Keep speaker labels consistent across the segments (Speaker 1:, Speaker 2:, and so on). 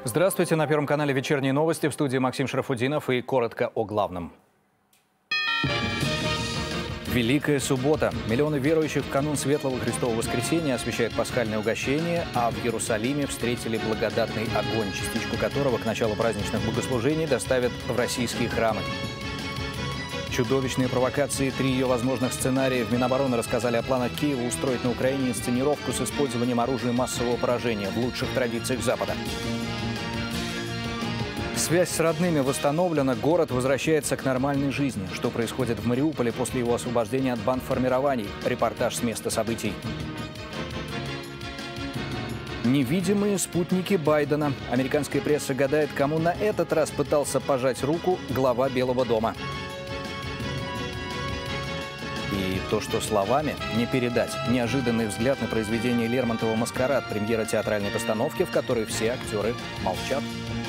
Speaker 1: Здравствуйте. На Первом канале вечерние новости. В студии Максим Шарафудинов и коротко о главном. Великая суббота. Миллионы верующих в канун Светлого Христового Воскресения освящают пасхальное угощение, а в Иерусалиме встретили благодатный огонь, частичку которого к началу праздничных богослужений доставят в российские храмы. Чудовищные провокации, 3 ее возможных сценария. В Минобороны рассказали о планах Киева устроить на Украине инсценировку с использованием оружия массового поражения в лучших традициях Запада. Связь с родными восстановлена, город возвращается к нормальной жизни. Что происходит в Мариуполе после его освобождения от бандформирований? Репортаж с места событий. Невидимые спутники Байдена. Американская пресса гадает, кому на этот раз пытался пожать руку глава Белого дома. И то, что словами не передать. Неожиданный взгляд на произведение Лермонтова «Маскарад», премьера театральной постановки, в которой все актеры молчат.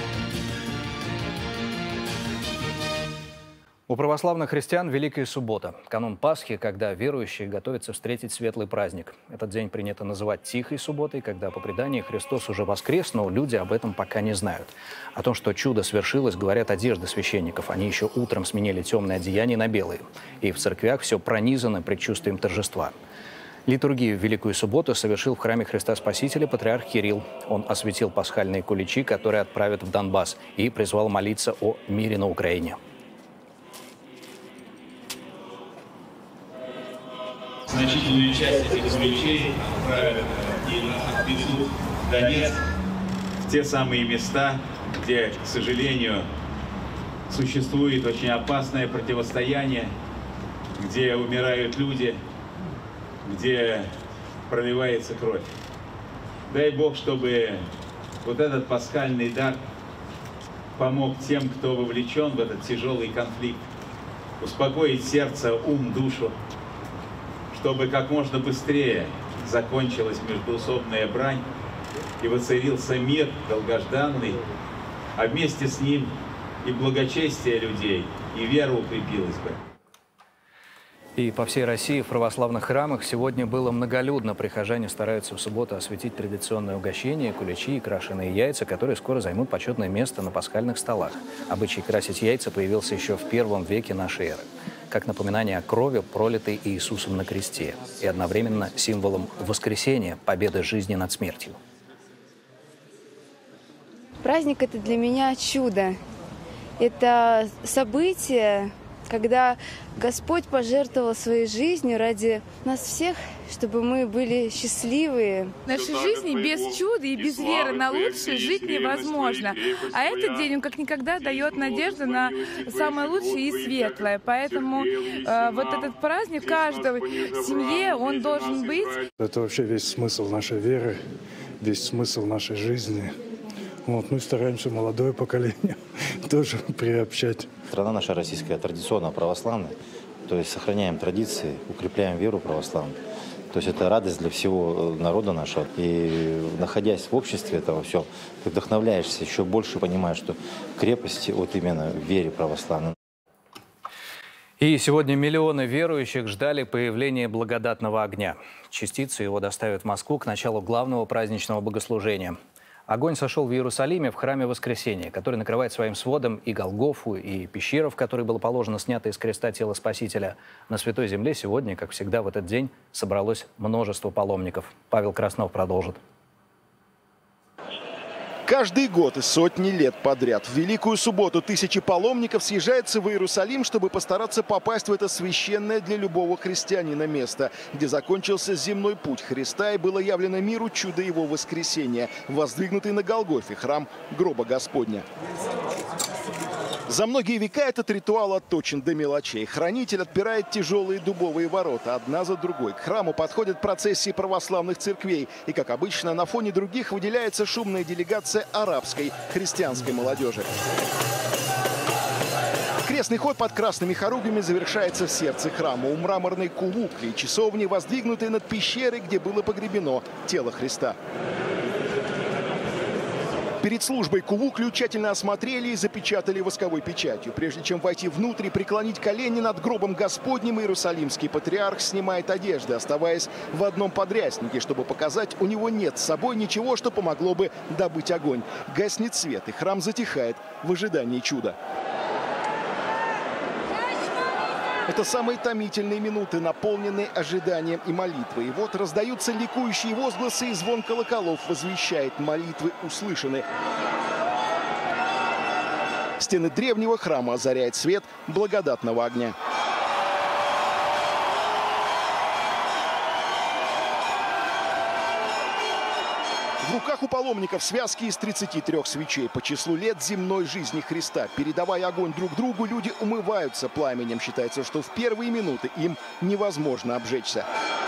Speaker 1: У православных христиан Великая суббота, канун Пасхи, когда верующие готовятся встретить светлый праздник. Этот день принято называть Тихой субботой, когда по преданию Христос уже воскрес, но люди об этом пока не знают. О том, что чудо свершилось, говорят одежды священников. Они еще утром сменили темные одеяния на белые. И в церквях все пронизано предчувствием торжества. Литургию в Великую субботу совершил в храме Христа Спасителя патриарх Кирилл. Он осветил пасхальные куличи, которые отправят в Донбасс, и призвал молиться о мире на Украине.
Speaker 2: Значительную часть этих куличей отправят и отвезут в Донецк, в те самые места, где, к сожалению, существует очень опасное противостояние, где умирают люди, где проливается кровь. Дай Бог, чтобы вот этот пасхальный дар помог тем, кто вовлечен в этот тяжелый конфликт, успокоить сердце, ум, душу, чтобы как можно быстрее закончилась междоусобная брань и воцарился мир долгожданный, а вместе с ним и благочестие людей, и вера укрепилась бы.
Speaker 1: И по всей России в православных храмах сегодня было многолюдно. Прихожане стараются в субботу осветить традиционное угощение, куличи и крашеные яйца, которые скоро займут почетное место на пасхальных столах. Обычай красить яйца появился еще в I веке нашей эры, как напоминание о крови, пролитой Иисусом на кресте, и одновременно символом воскресения, победы жизни над смертью.
Speaker 3: Праздник – это для меня чудо. Это событие, когда Господь пожертвовал своей жизнью ради нас всех, чтобы мы были счастливые.
Speaker 4: В нашей жизни без чуда и без веры на лучшее жить невозможно. А этот день, он как никогда дает надежду на самое лучшее и светлое. Поэтому вот этот праздник в каждой семье, он должен быть.
Speaker 5: Это вообще весь смысл нашей веры, весь смысл нашей жизни. Вот, мы стараемся молодое поколение тоже приобщать.
Speaker 6: Страна наша российская традиционно православная, то есть сохраняем традиции, укрепляем веру православную. То есть это радость для всего народа нашего. И находясь в обществе этого всего, ты вдохновляешься, еще больше понимаешь, что крепости вот именно в вере православной.
Speaker 1: И сегодня миллионы верующих ждали появления благодатного огня. Частицу его доставят в Москву к началу главного праздничного богослужения. Огонь сошел в Иерусалиме в храме Воскресения, который накрывает своим сводом и Голгофу, и пещеру, в которой было положено снятое из креста тело Спасителя. На Святой Земле сегодня, как всегда в этот день, собралось множество паломников. Павел Краснов продолжит.
Speaker 7: Каждый год и сотни лет подряд в Великую субботу тысячи паломников съезжаются в Иерусалим, чтобы постараться попасть в это священное для любого христианина место, где закончился земной путь Христа и было явлено миру чудо его воскресения, воздвигнутый на Голгофе храм гроба Господня. За многие века этот ритуал отточен до мелочей. Хранитель отпирает тяжелые дубовые ворота одна за другой. К храму подходят процессии православных церквей. И, как обычно, на фоне других выделяется шумная делегация арабской христианской молодежи. Крестный ход под красными хоругвями завершается в сердце храма, у мраморной кулукли, часовни, воздвигнутой над пещерой, где было погребено тело Христа. Перед службой кувуклю тщательно осмотрели и запечатали восковой печатью. Прежде чем войти внутрь и преклонить колени над гробом Господним, иерусалимский патриарх снимает одежды, оставаясь в одном подряснике, чтобы показать, у него нет с собой ничего, что помогло бы добыть огонь. Гаснет свет, и храм затихает в ожидании чуда. Это самые томительные минуты, наполненные ожиданием и молитвой. И вот раздаются ликующие возгласы, и звон колоколов возвещает: молитвы услышаны. Стены древнего храма озаряет свет благодатного огня. В руках у паломников связки из 33 свечей по числу лет земной жизни Христа. Передавая огонь друг другу, люди умываются пламенем. Считается, что в первые минуты им невозможно обжечься.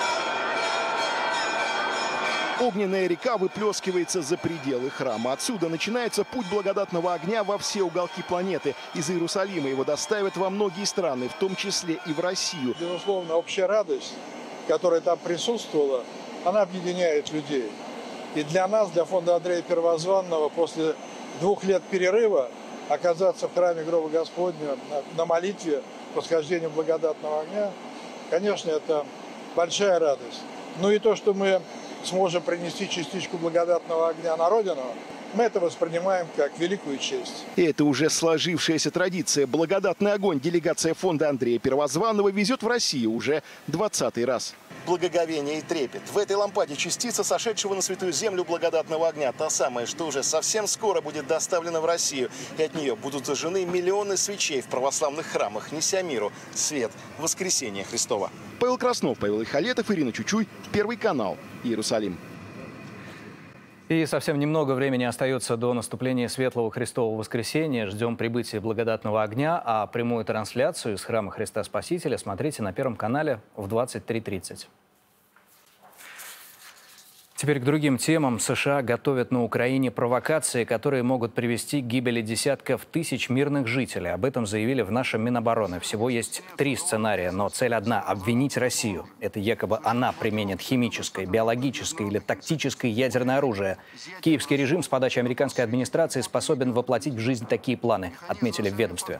Speaker 7: Огненная река выплескивается за пределы храма. Отсюда начинается путь благодатного огня во все уголки планеты. Из Иерусалима его доставят во многие страны, в том числе и в Россию.
Speaker 8: Безусловно, общая радость, которая там присутствовала, она объединяет людей. И для нас, для фонда Андрея Первозванного, после 2 лет перерыва оказаться в храме гроба Господня на молитве восхождения благодатного огня, конечно, это большая радость. Ну и то, что мы сможем принести частичку благодатного огня на Родину, мы это воспринимаем как великую честь.
Speaker 7: И это уже сложившаяся традиция. Благодатный огонь делегация фонда Андрея Первозванного везет в Россию уже 20-й раз. Благоговение и трепет. В этой лампаде частица сошедшего на святую землю благодатного огня. Та самая, что уже совсем скоро будет доставлена в Россию. И от нее будут зажжены миллионы свечей в православных храмах, неся миру свет воскресения Христова. Павел Краснов, Павел Ихалетов, Ирина Чучуй, Первый канал, Иерусалим.
Speaker 1: И совсем немного времени остается до наступления Светлого Христового воскресения. Ждем прибытия благодатного огня, а прямую трансляцию из храма Христа Спасителя смотрите на Первом канале в 23:30. Теперь к другим темам. США готовят на Украине провокации, которые могут привести к гибели десятков тысяч мирных жителей. Об этом заявили в нашем Минобороны. Всего есть 3 сценария, но цель одна – обвинить Россию. Это якобы она применит химическое, биологическое или тактическое ядерное оружие. Киевский режим с подачи американской администрации способен воплотить в жизнь такие планы, отметили в ведомстве.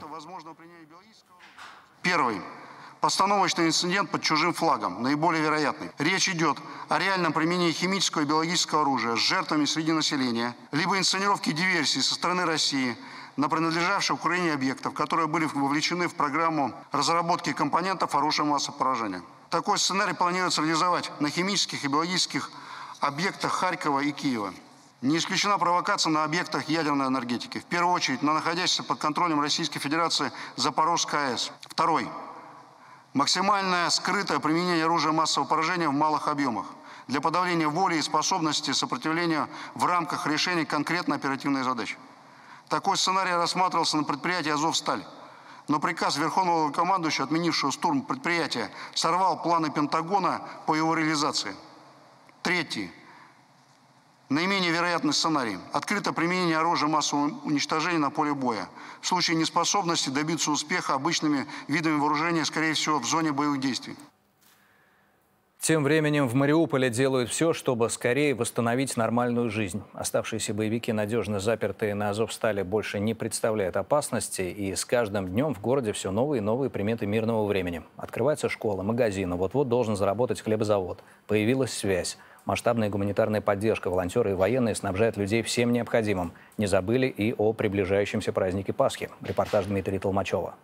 Speaker 9: Первый. Постановочный инцидент под чужим флагом, наиболее вероятный. Речь идет о реальном применении химического и биологического оружия с жертвами среди населения, либо инсценировке диверсии со стороны России на принадлежавших Украине объектов, которые были вовлечены в программу разработки компонентов оружия массового поражения. Такой сценарий планируется реализовать на химических и биологических объектах Харькова и Киева. Не исключена провокация на объектах ядерной энергетики, в первую очередь на находящейся под контролем Российской Федерации Запорожской АЭС. Второй. Максимальное скрытое применение оружия массового поражения в малых объемах для подавления воли и способности сопротивления в рамках решения конкретной оперативной задачи. Такой сценарий рассматривался на предприятии «Азовсталь». Но приказ Верховного командующего, отменившего штурм предприятия, сорвал планы Пентагона по его реализации. Третий. Наименее вероятный сценарий – открытое применение оружия массового уничтожения на поле боя. В случае неспособности добиться успеха обычными видами вооружения, скорее всего, в зоне боевых действий.
Speaker 1: Тем временем в Мариуполе делают все, чтобы скорее восстановить нормальную жизнь. Оставшиеся боевики, надежно запертые на Азовстале, больше не представляют опасности. И с каждым днем в городе все новые и новые приметы мирного времени. Открывается школа, магазин, вот-вот должен заработать хлебозавод. Появилась связь. Масштабная гуманитарная поддержка. Волонтеры и военные снабжают людей всем необходимым. Не забыли и о приближающемся празднике Пасхи. Репортаж Дмитрия Толмачева.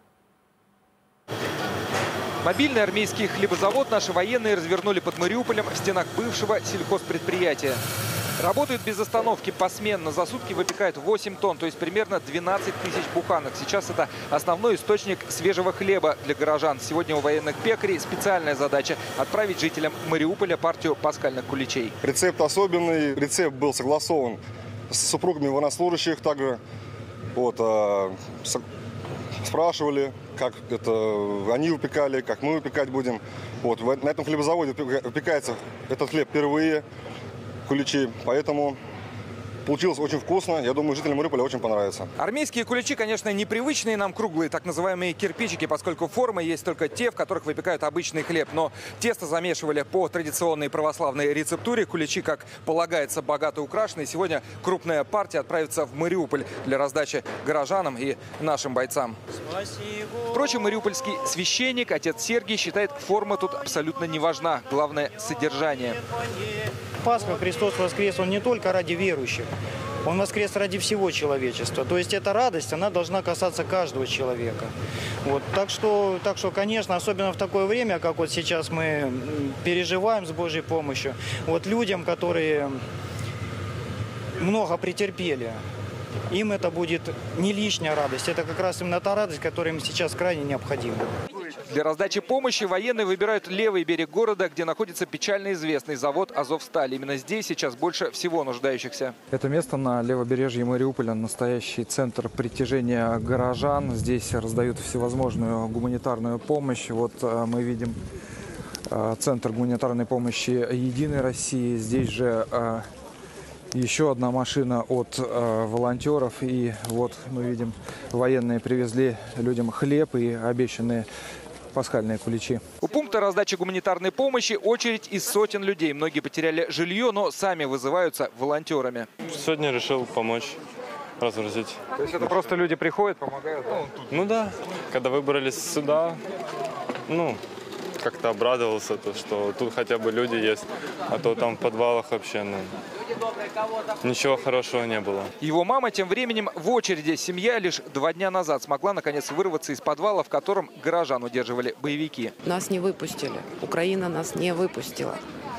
Speaker 10: Мобильный армейский хлебозавод наши военные развернули под Мариуполем в стенах бывшего сельхозпредприятия. Работают без остановки посменно. За сутки выпекают 8 тонн, то есть примерно 12 тысяч буханок. Сейчас это основной источник свежего хлеба для горожан. Сегодня у военных пекарей специальная задача – отправить жителям Мариуполя партию пасхальных куличей.
Speaker 11: Рецепт особенный. Рецепт был согласован с супругами военнослужащих также. Спрашивали, как это они выпекали, как мы выпекать будем. На этом хлебозаводе выпекается этот хлеб впервые, куличи. Поэтому Получилось очень вкусно. Я думаю, жителям Мариуполя очень понравится.
Speaker 10: Армейские куличи, конечно, непривычные нам круглые, так называемые кирпичики, поскольку формы есть только те, в которых выпекают обычный хлеб. Но тесто замешивали по традиционной православной рецептуре. Куличи, как полагается, богато украшены. Сегодня крупная партия отправится в Мариуполь для раздачи горожанам и нашим бойцам. Впрочем, мариупольский священник, отец Сергий, считает, форма тут абсолютно не важна. Главное – содержание.
Speaker 12: Пасха, Христос воскрес, Он не только ради верующих. Он воскрес ради всего человечества. То есть эта радость, она должна касаться каждого человека. Вот. Так что, конечно, особенно в такое время, как вот сейчас мы переживаем с Божьей помощью, вот людям, которые много претерпели, им это будет не лишняя радость. Это как раз именно та радость, которая им сейчас крайне необходима.
Speaker 10: Для раздачи помощи военные выбирают левый берег города, где находится печально известный завод «Азовсталь». Именно здесь сейчас больше всего нуждающихся.
Speaker 13: Это место на левобережье Мариуполя, настоящий центр притяжения горожан. Здесь раздают всевозможную гуманитарную помощь. Вот мы видим центр гуманитарной помощи «Единой России». Здесь же еще одна машина от волонтеров. И вот мы видим, военные привезли людям хлеб и обещанные пасхальные куличи.
Speaker 10: У пункта раздачи гуманитарной помощи очередь из сотен людей. Многие потеряли жилье, но сами вызываются волонтерами.
Speaker 14: Сегодня решил помочь разгрузить.
Speaker 10: То есть это просто люди приходят, помогают?
Speaker 14: Ну да. Когда выбрались сюда, как-то обрадовался, что тут хотя бы люди есть, а то там в подвалах вообще ничего хорошего не было.
Speaker 10: Его мама тем временем в очереди. Семья лишь 2 дня назад смогла наконец вырваться из подвала, в котором горожан удерживали боевики.
Speaker 15: Нас не выпустили. Украина нас не выпустила.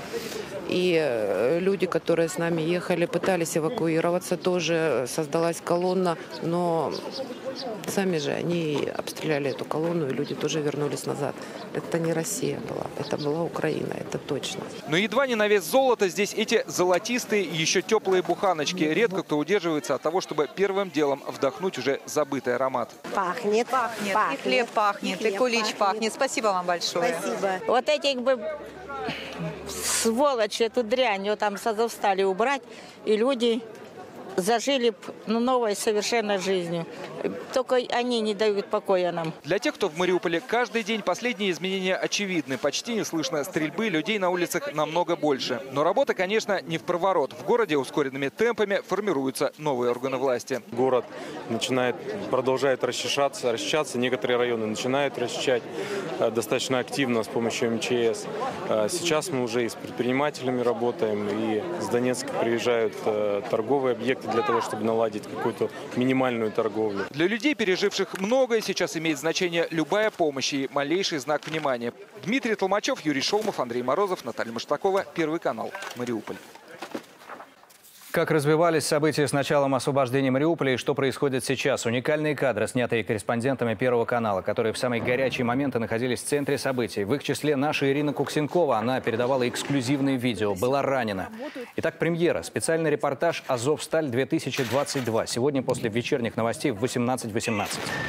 Speaker 15: И люди, которые с нами ехали, пытались эвакуироваться, тоже создалась колонна, но сами же они обстреляли эту колонну, и люди тоже вернулись назад. Это не Россия была, это была Украина, это точно.
Speaker 10: Но едва не на вес золота здесь эти золотистые, еще теплые буханочки. Редко кто удерживается от того, чтобы первым делом вдохнуть уже забытый аромат.
Speaker 16: Пахнет. И хлеб пахнет, и кулич пахнет. Спасибо вам большое.
Speaker 17: Спасибо. Вот этих бы сволочь, эту дрянь, ее там с Азовстали убрать, и люди зажили новой совершенно жизнью. Только они не дают покоя нам.
Speaker 10: Для тех, кто в Мариуполе каждый день, последние изменения очевидны. Почти не слышно стрельбы, людей на улицах намного больше. Но работа, конечно, не впроворот. В городе ускоренными темпами формируются новые органы власти.
Speaker 14: Город продолжает расчищаться. Некоторые районы начинают расчищать достаточно активно с помощью МЧС. Сейчас мы уже и с предпринимателями работаем, и с Донецка приезжают торговые объекты для того, чтобы наладить какую-то минимальную торговлю.
Speaker 10: Для людей, переживших многое, сейчас имеет значение любая помощь и малейший знак внимания. Дмитрий Толмачев, Юрий Шолмов, Андрей Морозов, Наталья Маштакова. Первый канал. Мариуполь.
Speaker 1: Как развивались события с началом освобождения Мариуполя и что происходит сейчас? Уникальные кадры, снятые корреспондентами Первого канала, которые в самые горячие моменты находились в центре событий. В их числе наша Ирина Куксенкова. Она передавала эксклюзивные видео, была ранена. Итак, премьера. Специальный репортаж «Азовсталь-2022». Сегодня после вечерних новостей в 18:18.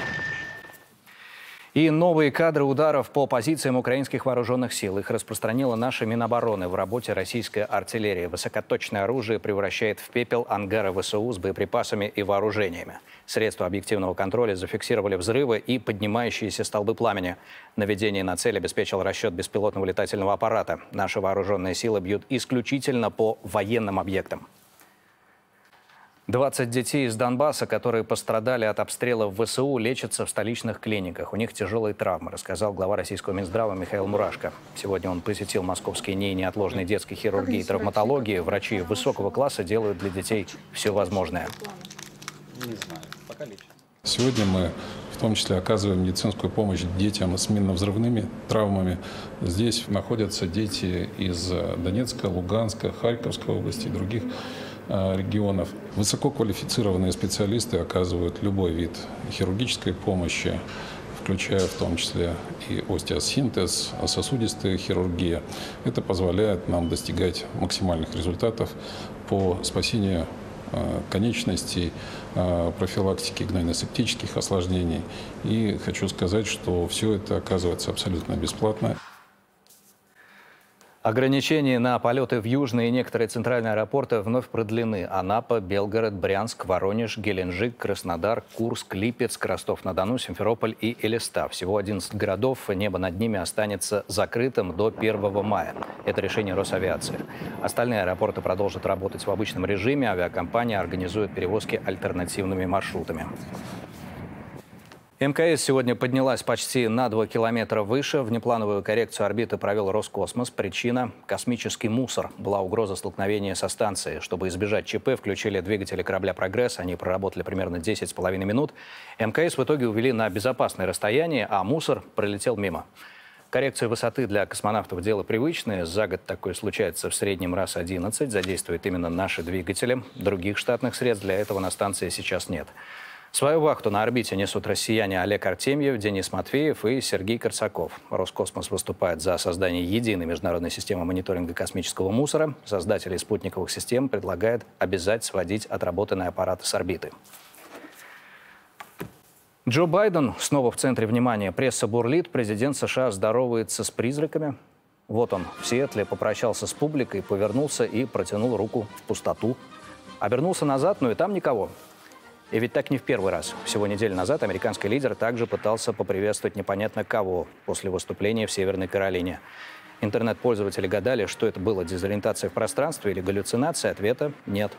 Speaker 1: И новые кадры ударов по позициям украинских вооруженных сил. Их распространила наша Минобороны в работе российской артиллерии. Высокоточное оружие превращает в пепел ангары ВСУ с боеприпасами и вооружениями. Средства объективного контроля зафиксировали взрывы и поднимающиеся столбы пламени. Наведение на цель обеспечил расчет беспилотного летательного аппарата. Наши вооруженные силы бьют исключительно по военным объектам. 20 детей из Донбасса, которые пострадали от обстрелов ВСУ, лечатся в столичных клиниках. У них тяжелые травмы, рассказал глава российского Минздрава Михаил Мурашко. Сегодня он посетил московские НИИ неотложной детской хирургии и травматологии. Врачи высокого класса делают для детей все возможное.
Speaker 18: Сегодня мы в том числе оказываем медицинскую помощь детям с минно-взрывными травмами. Здесь находятся дети из Донецка, Луганска, Харьковской области и других регионов. Высококвалифицированные специалисты оказывают любой вид хирургической помощи, включая в том числе и остеосинтез, сосудистая хирургия. Это позволяет нам достигать максимальных результатов по спасению конечностей, профилактики гнойно-септических осложнений. И хочу сказать, что все это оказывается абсолютно бесплатно.
Speaker 1: Ограничения на полеты в южные и некоторые центральные аэропорты вновь продлены. Анапа, Белгород, Брянск, Воронеж, Геленджик, Краснодар, Курск, Липецк, Ростов-на-Дону, Симферополь и Элиста. Всего 11 городов. Небо над ними останется закрытым до 1 мая. Это решение Росавиации. Остальные аэропорты продолжат работать в обычном режиме. Авиакомпания организует перевозки альтернативными маршрутами. МКС сегодня поднялась почти на 2 километра выше. Внеплановую коррекцию орбиты провел Роскосмос. Причина – космический мусор. Была угроза столкновения со станцией. Чтобы избежать ЧП, включили двигатели корабля «Прогресс». Они проработали примерно 10,5 минут. МКС в итоге увели на безопасное расстояние, а мусор пролетел мимо. Коррекция высоты для космонавтов – дело привычное. За год такое случается в среднем раз 11. Задействуют именно наши двигатели. Других штатных средств для этого на станции сейчас нет. Свою вахту на орбите несут россияне Олег Артемьев, Денис Матвеев и Сергей Корсаков. Роскосмос выступает за создание единой международной системы мониторинга космического мусора. Создатели спутниковых систем предлагают обязать сводить отработанные аппараты с орбиты. Джо Байден снова в центре внимания. Пресса бурлит. Президент США здоровается с призраками. Вот он в Сиэтле попрощался с публикой, повернулся и протянул руку в пустоту. Обернулся назад, но и там никого. И ведь так не в первый раз. Всего неделю назад американский лидер также пытался поприветствовать непонятно кого после выступления в Северной Каролине. Интернет-пользователи гадали, что это было, дезориентация в пространстве или галлюцинация. Ответа нет.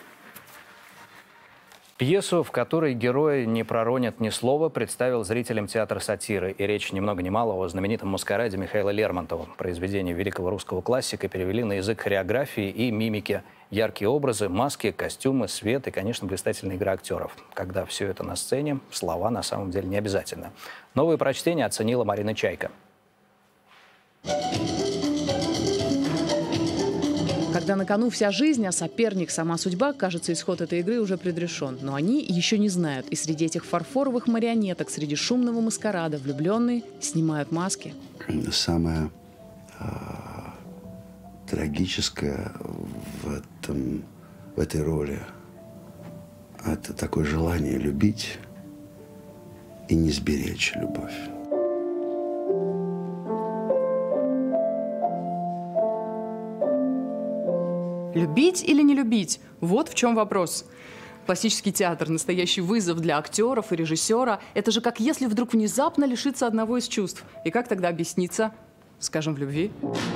Speaker 1: Пьесу, в которой герои не проронят ни слова, представил зрителям театр сатиры. И речь ни много ни мало о знаменитом маскараде Михаила Лермонтова. Произведение великого русского классика перевели на язык хореографии и мимики. Яркие образы, маски, костюмы, свет и, конечно, блистательная игра актеров. Когда все это на сцене, слова на самом деле не обязательно. Новые прочтения оценила Марина Чайка.
Speaker 19: Когда на кону вся жизнь, а соперник – сама судьба, кажется, исход этой игры уже предрешен. Но они еще не знают. И среди этих фарфоровых марионеток, среди шумного маскарада влюбленные снимают маски.
Speaker 20: Самое трагическое в этой роли – это такое желание любить и не сберечь любовь.
Speaker 19: Любить или не любить? Вот в чем вопрос. Классический театр – настоящий вызов для актеров и режиссера. Это же как если вдруг внезапно лишиться одного из чувств. И как тогда объясниться, скажем, в любви?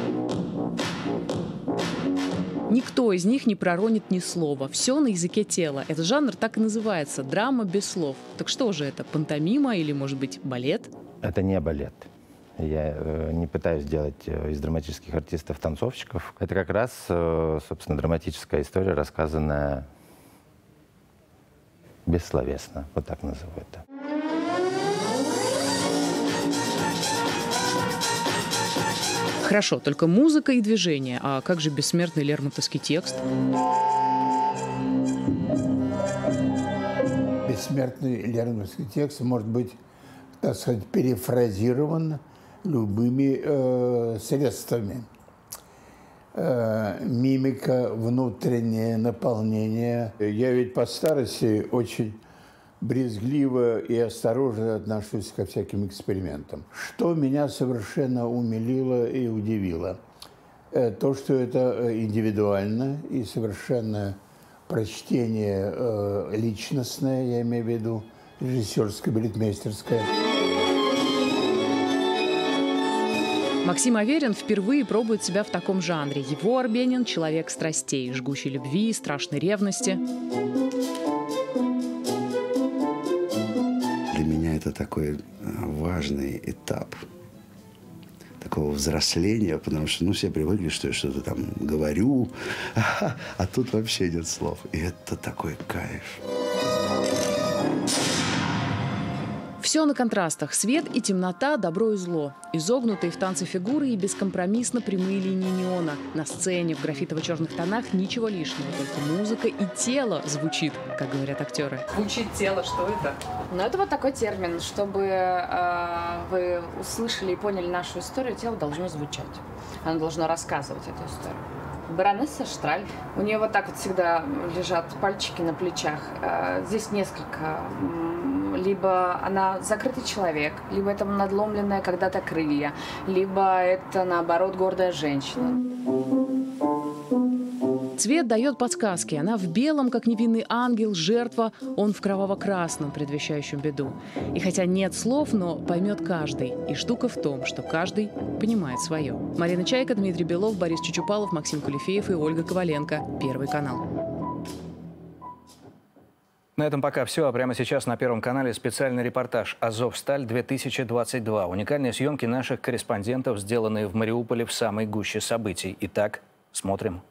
Speaker 19: Никто из них не проронит ни слова. Все на языке тела. Этот жанр так и называется – драма без слов. Так что же это, пантомима или, может быть, балет?
Speaker 6: Это не балет. Я не пытаюсь делать из драматических артистов танцовщиков. Это как раз, собственно, драматическая история, рассказанная бессловесно. Вот так назову это.
Speaker 19: Хорошо, только музыка и движение. А как же бессмертный лермонтовский текст?
Speaker 21: Бессмертный лермонтовский текст может быть, так сказать, перефразирован любыми средствами. Мимика, внутреннее наполнение. Я ведь по старости очень брезгливо и осторожно отношусь ко всяким экспериментам. Что меня совершенно умилило и удивило, то, что это индивидуально и совершенно прочтение личностное, я имею в виду режиссерское, балетмейстерское.
Speaker 19: Максим Аверин впервые пробует себя в таком жанре. Его Арбенин – человек страстей, жгучей любви, страшной ревности.
Speaker 20: Для меня это такой важный этап такого взросления, потому что все привыкли, что я что-то там говорю, а тут вообще нет слов. И это такой кайф.
Speaker 19: Все на контрастах. Свет и темнота, добро и зло. Изогнутые в танце фигуры и бескомпромиссно прямые линии неона. На сцене в графитово-черных тонах ничего лишнего. Только музыка и тело звучит, как говорят актеры. Звучит тело, что это?
Speaker 22: Ну, это вот такой термин. Чтобы вы услышали и поняли нашу историю, тело должно звучать. Оно должно рассказывать эту историю. Баронесса Штраль. У нее вот так вот всегда лежат пальчики на плечах. Здесь несколько либо она закрытый человек, либо это надломленная когда-то крылья, либо это, наоборот, гордая женщина.
Speaker 19: Цвет дает подсказки. Она в белом, как невинный ангел, жертва, он в кроваво-красном, предвещающем беду. И хотя нет слов, но поймет каждый. И штука в том, что каждый понимает свое. Марина Чайка, Дмитрий Белов, Борис Чучупалов, Максим Кулифеев и Ольга Коваленко. Первый канал.
Speaker 1: На этом пока все. А прямо сейчас на Первом канале специальный репортаж «Азовсталь-2022». Уникальные съемки наших корреспондентов, сделанные в Мариуполе в самой гуще событий. Итак, смотрим.